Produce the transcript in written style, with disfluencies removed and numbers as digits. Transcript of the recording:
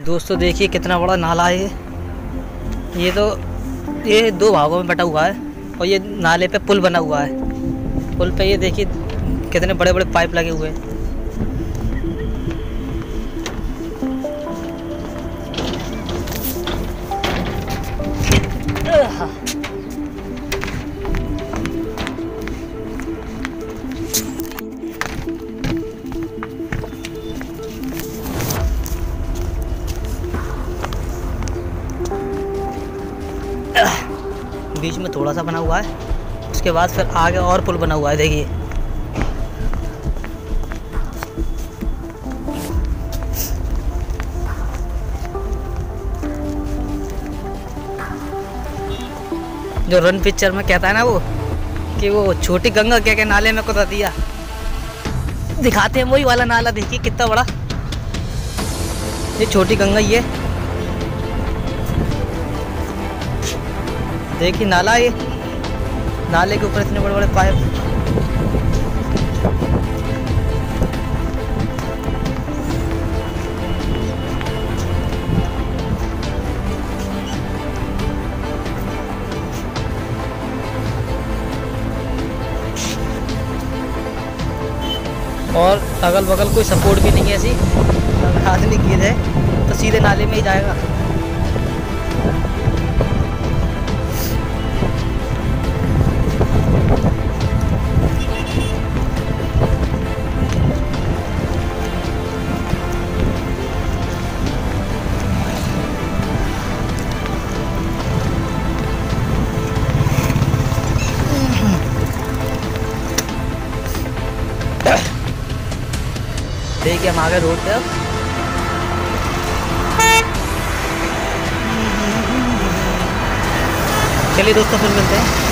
दोस्तों देखिए कितना बड़ा नाला है ये दो भागों में बटा हुआ है और ये नाले पे पुल बना हुआ है। पुल पे ये देखिए कितने बड़े बड़े पाइप लगे हुए हैं। बीच में थोड़ा सा बना हुआ है, उसके बाद फिर आगे और पुल बना हुआ है। देखिए जो रन पिक्चर में कहता है ना वो कि वो छोटी गंगा क्या क्या नाले में कुदा दिया, दिखाते हैं वही वाला नाला। देखिए कितना बड़ा, ये छोटी गंगा ही है। देखिए नाला, ये नाले के ऊपर इतने बड़े बड़े पाइप। और अगल बगल कोई सपोर्ट भी नहीं है ऐसी, अगर आदमी गिर जाए तो सीधे नाले में ही जाएगा। देखिए हम आगे रोड पे अब चलिए दोस्तों फिर मिलते हैं।